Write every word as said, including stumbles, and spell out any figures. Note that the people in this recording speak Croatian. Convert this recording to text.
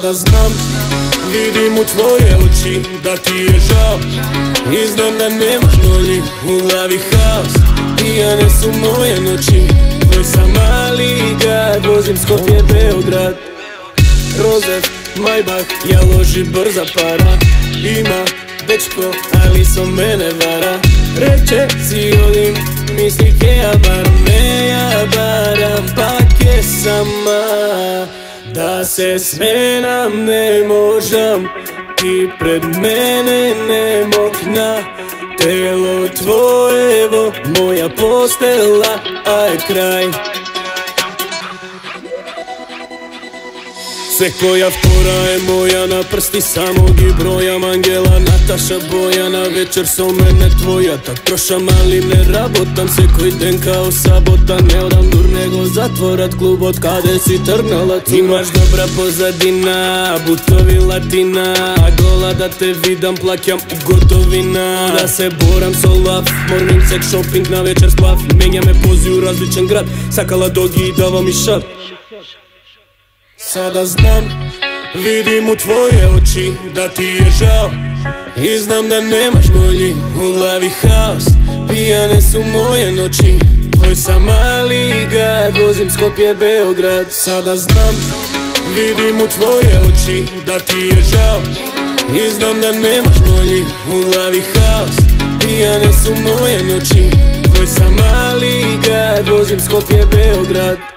Sada znam, vidim u tvoje oči da ti je žao i znam da nemaš bolji, u glavi haos, pijane su moje noći. Tvoj sam mali gad, vozim Skopje, Beograd, Rozef, Maybach, ja loži brza para. Ima dečko, ali so mene vara. Reče si odim, misli ke ja baram, ne ja baram, pa ke sama. Da se smenam ne možam, ti pred mene ne mokna. Telo tvojevo, moja postela, aj kraj. Sve koja fora je moja, na prsti samog i brojam. Angela, Nataša, Bojana, večer so mene tvoja. Tak trošam, ali ne rabotam se koji den kao sabota. Ne odam dur nego zatvorat klub od kade si trgnala. Ti imaš dobra pozadina, butovi latina, gola da te vidam, plakjam u gotovina. Da se boram so laf, morning sex shopping, na večer splav. Menja me pozi u različan grad, sakala dogi i dava mi šap. Sada znam, vidim u tvoje oči da ti je žao i znam da nemaš bolji, u glavi haos, pijane su moje noći. Tvoj sam mali gad, vozim Skopje, Beograd. Sada znam, vidim u tvoje oči da ti je žao i znam da nemaš bolji, u glavi haos, pijane su moje noći. Tvoj sam mali gad, vozim Skopje, Beograd.